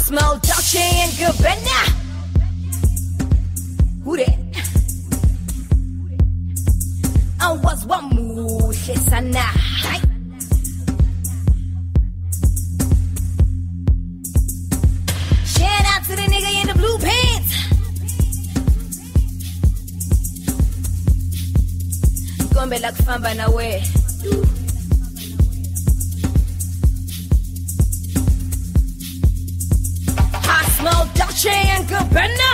smell Dolce and Gabbana. Who that? I was one mood, sana. Shout out to the nigga in the blue pants. Gombe la kufamba na we. I smell Dolce and Gabbana.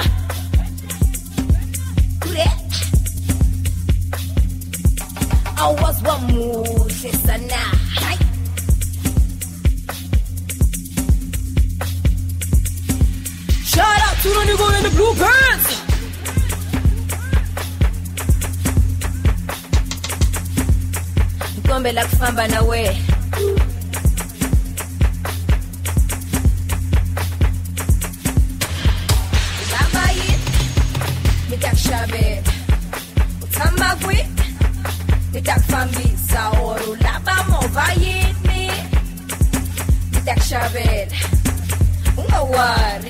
Who that? I was one mood, sana. Shout out to the nigga in the blue pants. Gombe la kufamba na we. Laba yit, mitak shabe. Utamba gwe, mitak fambi sa oru. Laba mova yit me, mitak shabe. Unga wari.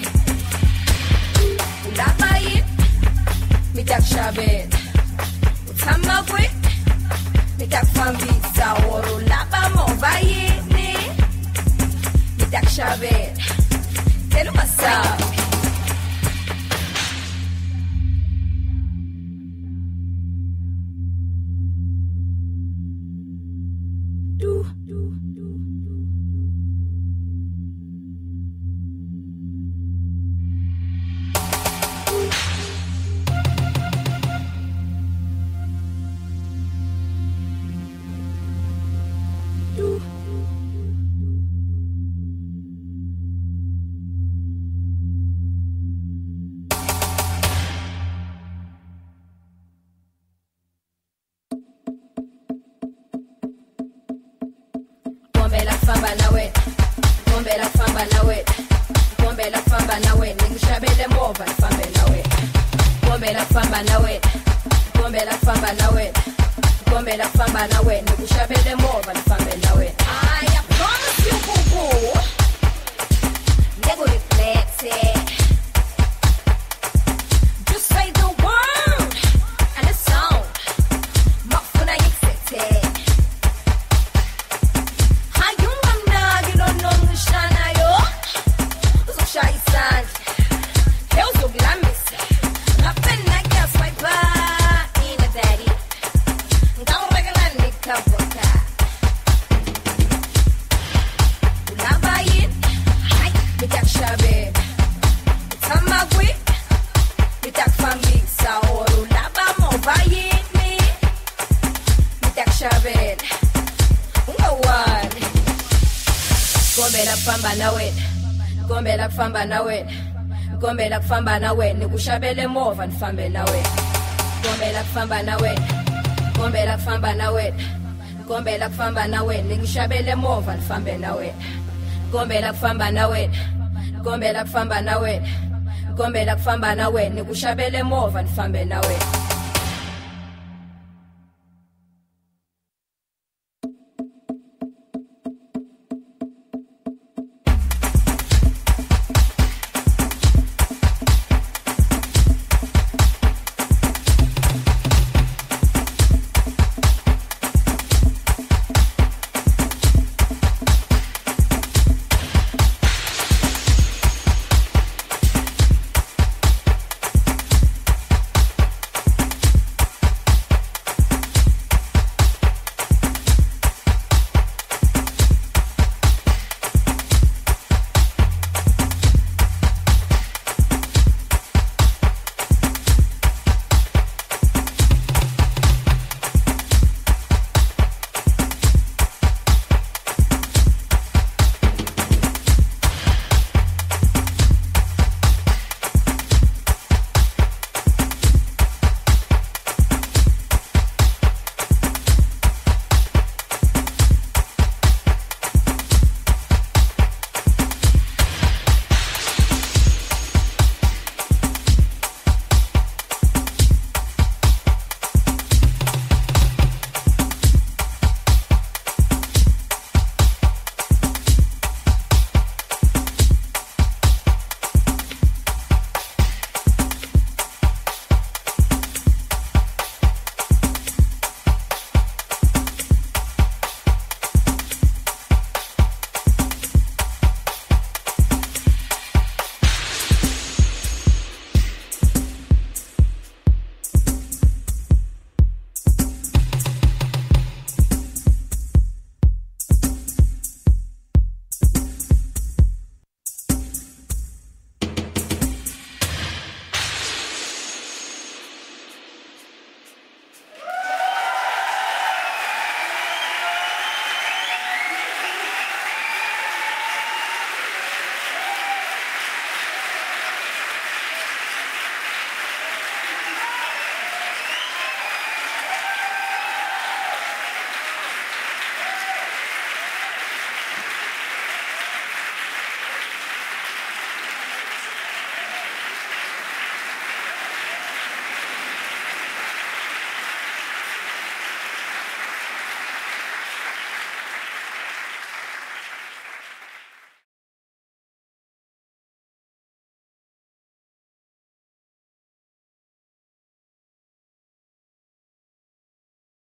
Laba yit, mitak shabe. Utamba gwe, mitak fambi sa oru. Laba mova yit me, mitak shabe. Tell what's up. Gombe la famba na we, Gombe la famba na we, Gombe la famba na we, nikushabele mova fambe na we. Gombe la famba na we, Gombe la famba na we, Gombe la famba na we, nikushabele mova fambe na we. I promise you, boo boo, never reflex it. Just say the word and the song, mafuna yexete. Gombe la famba na we, Gombe la famba na we, Gombe la famba na we, nikushabele mova nifambe na we. Gombe la famba na we, Gombe la famba na we, Gombe la famba na we, nikushabele mova nifambe na we. Gombe la famba na we, Gombe la famba na we, Gombe la famba na we, nikushabele mova nifambe na we.